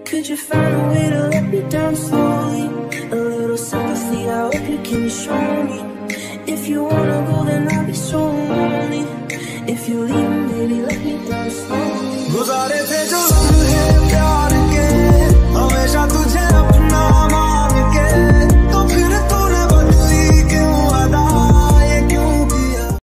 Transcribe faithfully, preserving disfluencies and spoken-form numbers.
Could you find a way to let me down slowly? A little sympathy, I hope you can show me. If you wanna go, then I'll be so lonely. If you leave, baby, let me down.